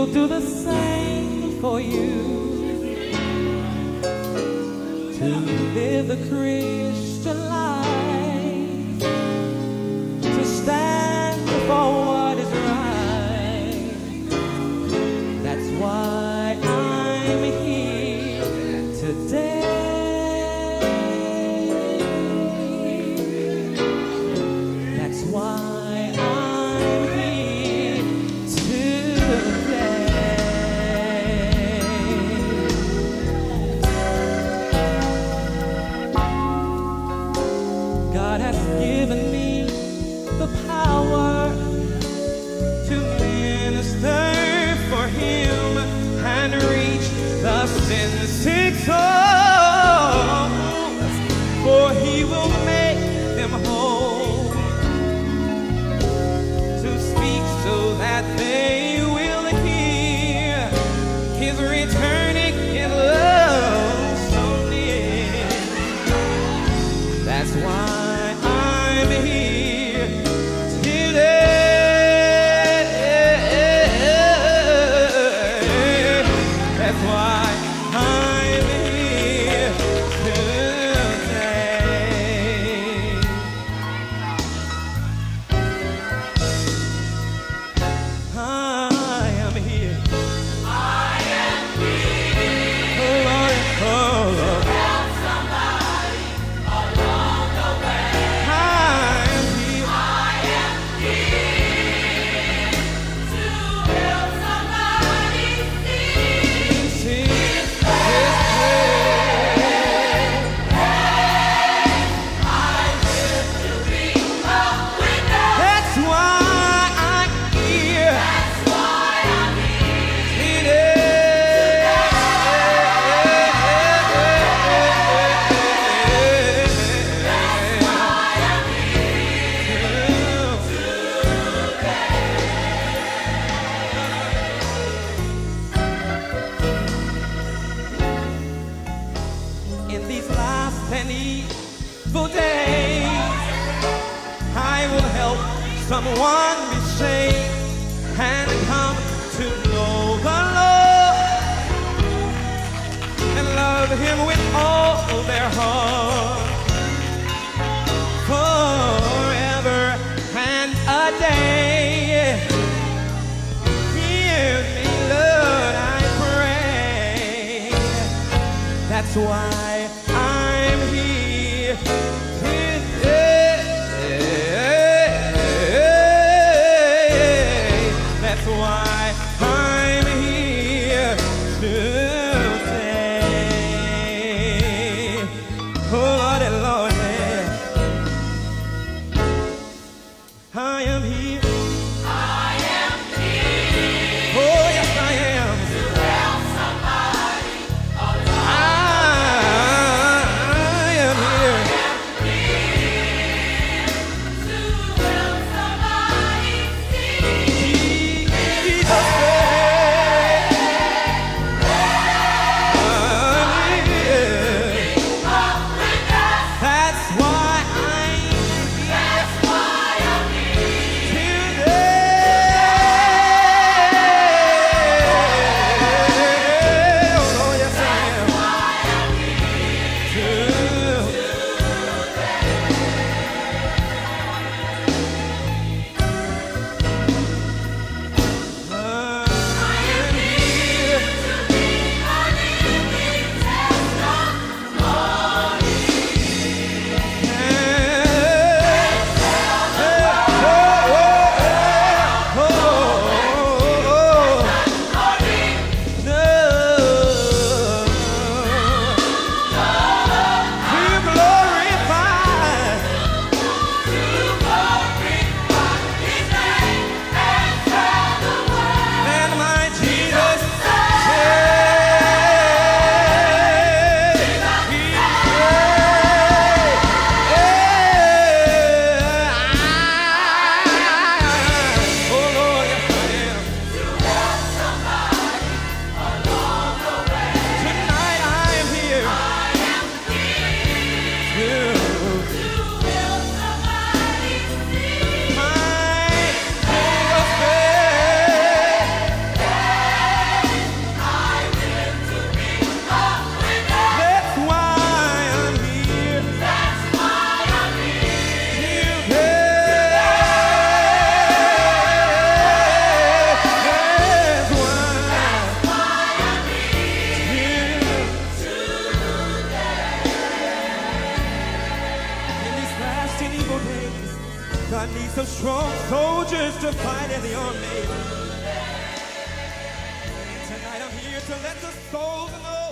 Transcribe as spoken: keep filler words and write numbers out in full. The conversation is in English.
do the same for you. To live the Christian life, to stand for what is right. That's why I'm here today. That's why I'm here today. God has given me the power to minister for Him and reach the sin-sick souls, for He will make them whole, to speak so that they will hear His returning in love so near. That's why I'm here today. That's why I'm here today. I am here. I am here. Oh Lord, oh Lord. Help somebody along the way. I am here. I am here to help somebody see See His His I live to be a witness. That's why I'm here That's why I'm here in these last and evil days. I will help someone be saved and come to know the Lord and love Him with all their heart, forever and a day. Hear me, Lord, I pray. That's why I'm here today. That's why I'm here today. Oh Lord, and Lord, yeah. I am here. I am here Oh yes, I am. to help somebody along. I am here. To help somebody see Jesus said, I'm here. a witness. That's why I'm here That's why I'm here God needs some strong soldiers to fight in the army. And tonight I'm here to let the souls know.